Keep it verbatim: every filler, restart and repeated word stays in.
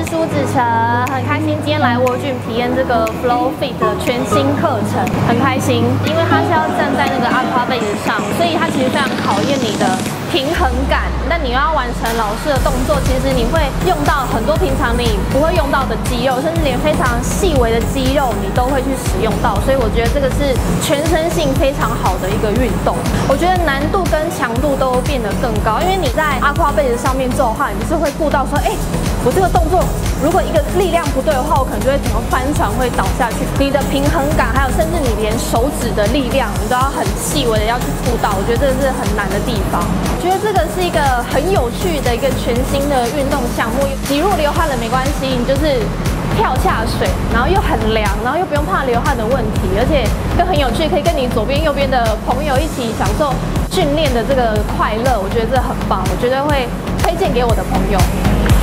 是苏子成，很开心今天来 World Gym 体验这个 Flow Fit 的全新课程，很开心，因为它是要站在那个 Aqua Base 上，所以它其实非常考验你的平衡感。但你又要完成老师的动作，其实你会用到很多平常你不会用到的肌肉，甚至连非常细微的肌肉你都会去使用到。所以我觉得这个是全身性非常好的一个运动。我觉得难度跟强度都变得更高，因为你在 Aqua Base 上面做的话，你就是会顾到说，哎、欸，我这个动作如果一个力量不对的话，我可能就会整个翻船会倒下去。你的平衡感，还有甚至你连手指的力量，你都要很细微的要去顾到。我觉得这是很难的地方。我觉得这个是一个很有趣的一个全新的运动项目。你如果流汗了没关系，你就是跳下水，然后又很凉，然后又不用怕流汗的问题，而且又很有趣，可以跟你左边右边的朋友一起享受训练的这个快乐。我觉得这很棒，我绝对会推荐给我的朋友。